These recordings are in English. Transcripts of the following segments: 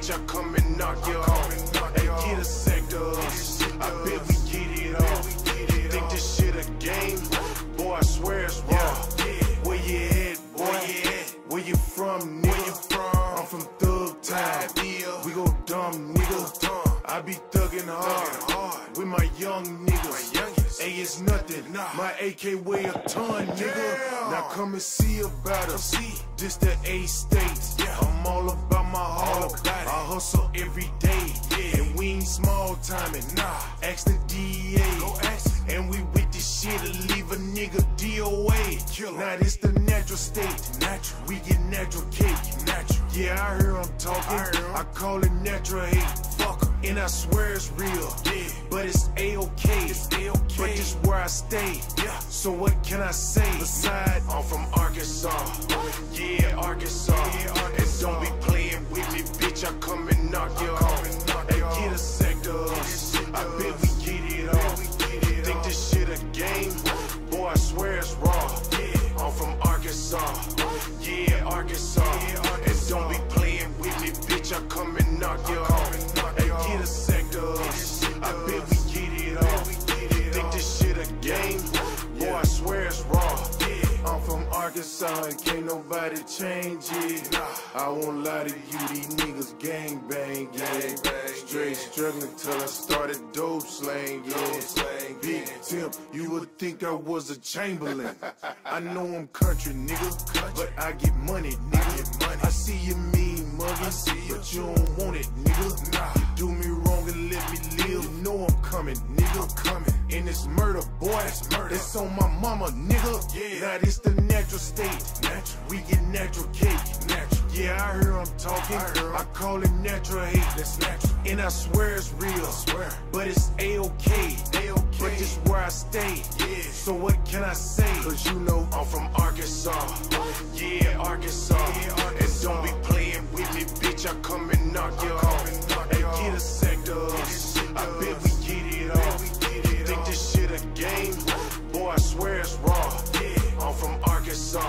bitch, I come and knock you off. Hey, get a sector, I bet we get it off. Think this shit a game? Boy, I swear it's raw. Where you at, boy? Where you from, nigga? I'm from Thug Town. We go dumb, nigga. I be thuggin' hard with my young niggas. Hey, it's nothing. My AK weigh a ton, nigga. Now come and see about us. This the A-States. I'm all about my heart. I hustle every day. And we ain't small timing. Ask the DEA. And we with this shit to leave a nigga DOA. Now this the natural state. We get natural cake. Yeah, I hear I'm talking. I call it natural hate. And I swear it's real, but it's A-OK. But this where I stay, so what can I say? Besides, I'm from Arkansas, Arkansas. And don't be playing with me, bitch, I come and knock you off. Hey, get a sector, I bet we get it off. Think this shit a game? Boy, I swear it's raw. I'm from Arkansas, Arkansas. And don't be playing with me, bitch, I come and knock you off. Hey, get a sector, I bet we get it off. Think this shit a game? Boy, I swear it's raw. I'm from Arkansas and can't nobody change it. I won't lie to you, these niggas gang bang. Straight struggling till I started dope slang, Big Tim, you would think I was a Chamberlain. I know I'm country, nigga, but I get money, nigga. I see you mean mugging, but you don't want it, nigga. You do me wrong and let me live. You know I'm coming, nigga. And it's murder, boy. It's on my mama, nigga. Now this the natural state. We get natural cake. Yeah, I hear I'm talking. I call it natural hate. And I swear it's real, but it's A-OK. But this where I stay, so what can I say? Cause you know I'm from Arkansas, Arkansas. And don't be playing with me, bitch, I come and knock you off. Hey, get a sector, I bet we get it off. Think this shit a game? Boy, I swear it's raw. I'm from Arkansas,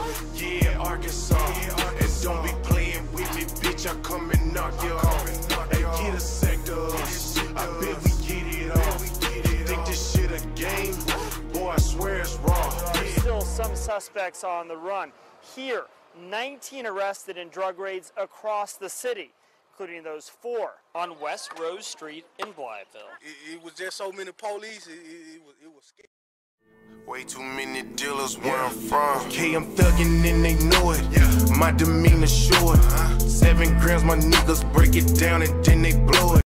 Arkansas. And don't be playing with me, bitch, I come and knock you off. Hey, get a sector, I bet we get it off. Think this shit a game? Boy, I swear it's raw. There's still some suspects on the run. Here, 19 arrested in drug raids across the city, including those 4 on West Rose Street in Blytheville. It was just so many police, it was scary. Way too many dealers where I'm from. Okay, I'm thuggin' and they know it. My demeanor short. 7 grams, my niggas break it down and then they blow it.